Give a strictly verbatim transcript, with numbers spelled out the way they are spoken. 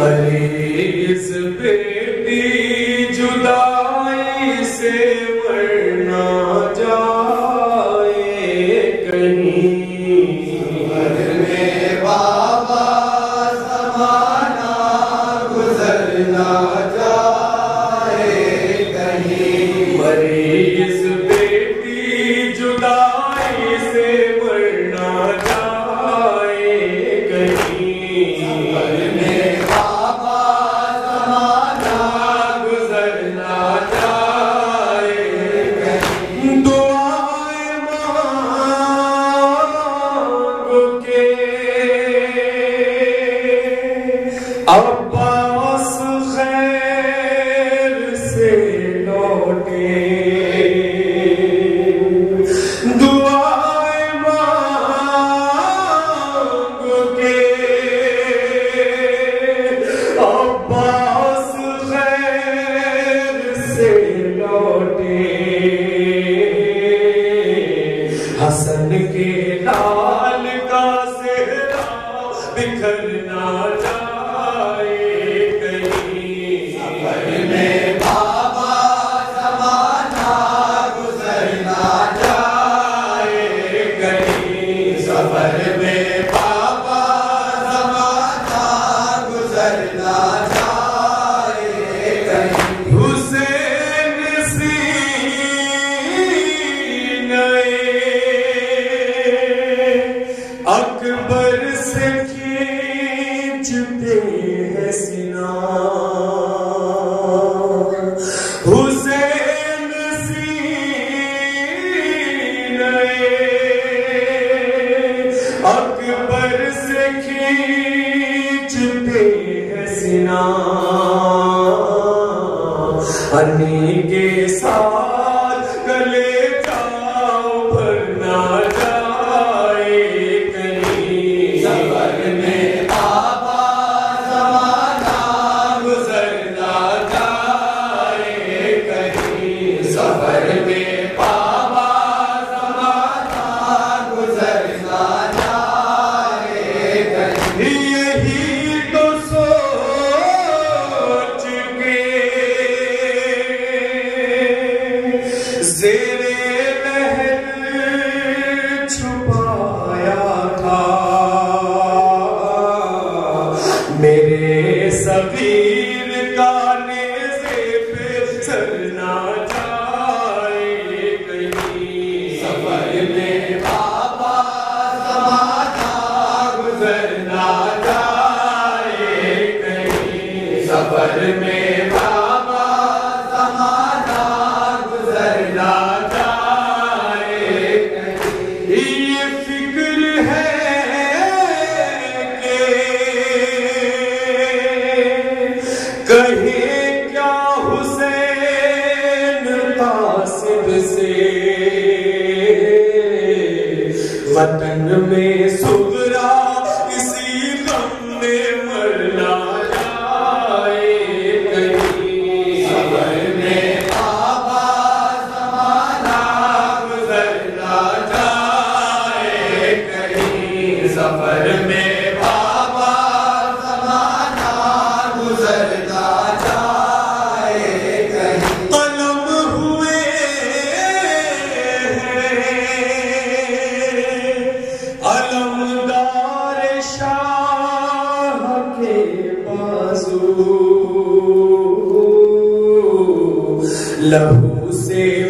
मरीज बेटी जुदाई से मरना जाए कहीं, में बाबा ज़माना गुजरना जाए कहीं। मरीज बेटी जुदाई से मरना जाए कहीं, में बाबा ज़माना गुजरना जाए कहीं। दुआएं मांग के अब्बास खैर से लौटे, दुआएं मांग के अब्बास खैर से लौटे, हसन के लाल का सेहरा बिखरना जाए कहीं, में बाबा ज़माना गुजरना जाए कहीं। सफर में बाबा ज़माना गुजरना जाए कहीं। हुसैन सीने अकबर से खींचते हैं सीना, हुसैन सीने अकबर से खींचते हैं सीना, अली के साथ गले जाओ भरना जाए कहीं, सफर में बाबा ज़माना गुजरना जाए कहीं। सफर में बाबा ज़माना गुजरना जाए कहीं। यही तो सोच के ज़ेरे महल छुपाया था, मेरे सगीर का नेज़े पे चलना जाए कहीं, सफर में बाबा ज़माना गुजरना जाए कहीं। सफर में बाबा ज़माना गुजरना जाए कहीं। ये फिक्र है कि कहे क्या हुसैन कासिद से, वतन में सुगरा इसी गम में मरना जाए कहीं, सफर में बाबा ज़माना गुजरना जाए कहीं। सफर में बाबा ज़माना गुजरना जाए कहीं। कलम हुए हैं अलमदार शाह के बाजू, लहू से